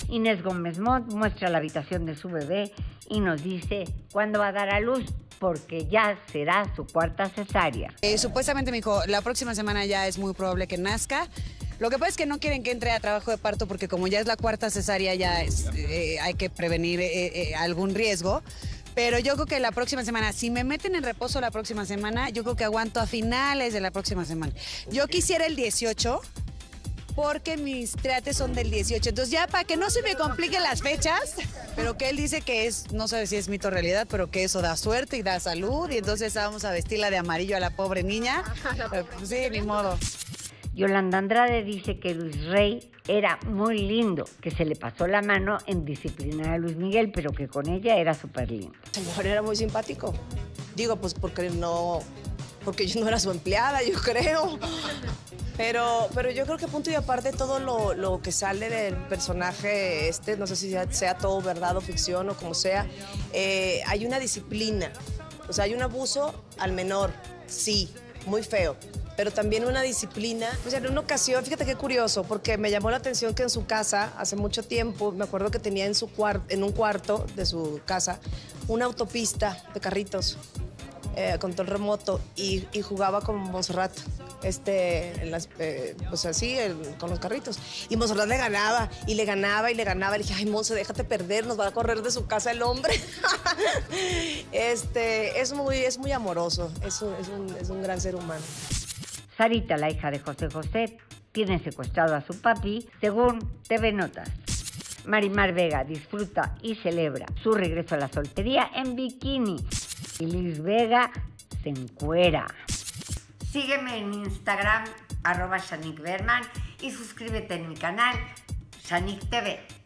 Inés Gómez Mont muestra la habitación de su bebé y nos dice cuándo va a dar a luz, porque ya será su cuarta cesárea. Supuestamente me dijo, la próxima semana ya es muy probable que nazca. Lo que pasa es que no quieren que entre a trabajo de parto porque como ya es la cuarta cesárea ya hay que prevenir algún riesgo. Pero yo creo que la próxima semana, si me meten en reposo la próxima semana, yo creo que aguanto a finales de la próxima semana. Yo quisiera el 18 porque mis triates son del 18. Entonces ya para que no se me compliquen las fechas, pero que él dice que es, no sé si es mito o realidad, pero que eso da suerte y da salud. Y entonces vamos a vestirla de amarillo a la pobre niña. Pues sí, ni modo. Yolanda Andrade dice que Luis Rey era muy lindo, que se le pasó la mano en disciplinar a Luis Miguel, pero que con ella era súper lindo. El señor era muy simpático. Digo, pues porque yo no era su empleada, yo creo. Pero yo creo que punto y aparte todo lo que sale del personaje no sé si sea todo verdad o ficción o como sea, hay una disciplina. O sea, hay un abuso al menor, sí, muy feo. Pero también una disciplina. O sea, en una ocasión, fíjate qué curioso, porque me llamó la atención que en su casa, hace mucho tiempo, me acuerdo que tenía en un cuarto de su casa una autopista de carritos, control remoto, y jugaba con Montserrat, pues así, con los carritos. Y Montserrat le ganaba, y le ganaba, y le ganaba. Le dije, ay, Monse, déjate perder, nos va a correr de su casa el hombre. Es muy amoroso, es un gran ser humano. Sarita, la hija de José José, tiene secuestrado a su papi, según TV Notas. Marimar Vega disfruta y celebra su regreso a la soltería en bikini. Y Liz Vega se encuera. Sígueme en Instagram, @ShanikBerman, y suscríbete en mi canal, Shanik TV.